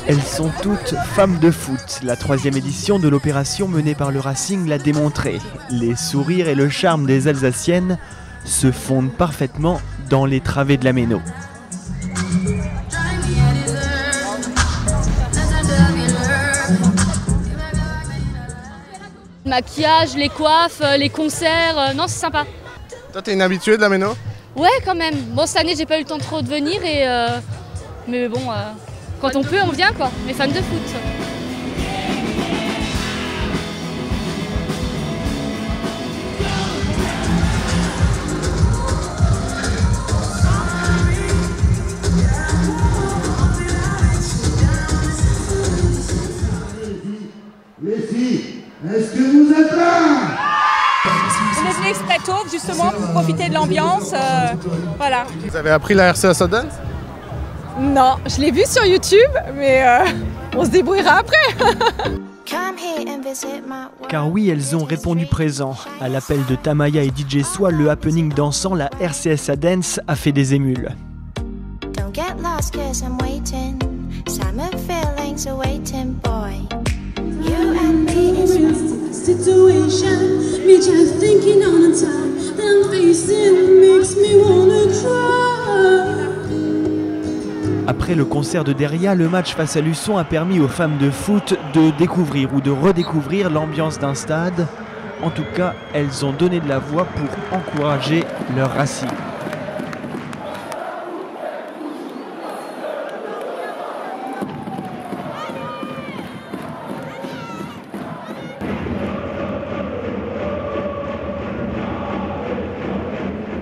Elles sont toutes femmes de foot. La 3e édition de l'opération menée par le Racing l'a démontré. Les sourires et le charme des Alsaciennes se fondent parfaitement dans les travées de la Méno. Le maquillage, les coiffes, les concerts, non c'est sympa. Toi t'es une habituée de la Méno? Ouais quand même. Bon cette année j'ai pas eu le temps trop de venir mais bon quand on peut on vient quoi, on est fans de foot. Les filles, est-ce que vous êtes là? On est venu très tôt justement pour profiter de l'ambiance, voilà. Vous avez appris la RCA Sundance? Non, je l'ai vu sur YouTube, mais on se débrouillera après. Car oui, elles ont répondu présent. À l'appel de Tamaya et DJ Soi, le happening dansant, la RCSA Dance a fait des émules. Après le concert de Deria, le match face à Luçon a permis aux femmes de foot de découvrir ou de redécouvrir l'ambiance d'un stade. En tout cas, elles ont donné de la voix pour encourager leur Racing.